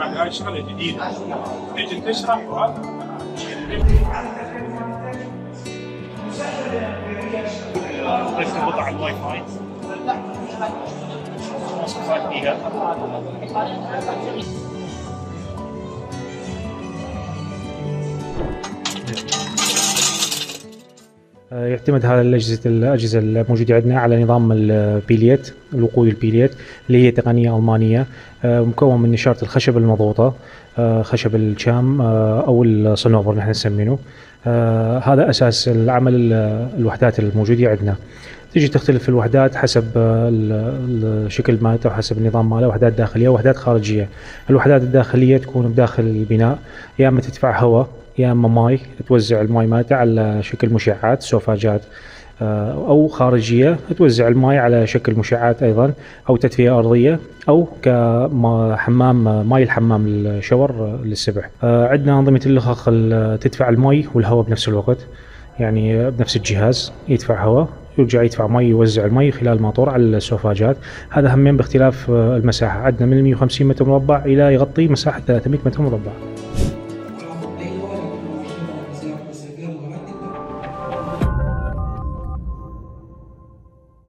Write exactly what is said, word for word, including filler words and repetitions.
يعني هاي شغله جديده تيجي تشرح وهذا تربط على الواي فاي مواصفات فيها. يعتمد هذا الأجهزة الأجهزة الموجودة عندنا على نظام البيليت، الوقود البيليت اللي هي تقنية ألمانية، مكون من نشارة الخشب المضغوطة، خشب الشام أو الصنوبر نحن نسمينه. هذا أساس العمل الوحدات الموجودة عندنا. تيجي تختلف الوحدات حسب الشكل مالته وحسب النظام ماله، وحدات داخلية ووحدات خارجية. الوحدات الداخلية تكون بداخل البناء، يا اما تدفع هواء يا اما ماي، توزع الماي مالته على شكل مشعات سوفاجات، او خارجية توزع الماي على شكل مشعات ايضا، او تدفئة ارضية، او كحمام ماي الحمام الشاور للسبح. عندنا انظمة اللخخ تدفع الماي والهواء بنفس الوقت، يعني بنفس الجهاز يدفع هواء يرجع يدفع مي، يوزع المي خلال الماطور على السوفاجات. هذا همين باختلاف المساحة، عندنا من مئة وخمسين متر مربع إلى يغطي مساحة ثلاثمئة متر مربع.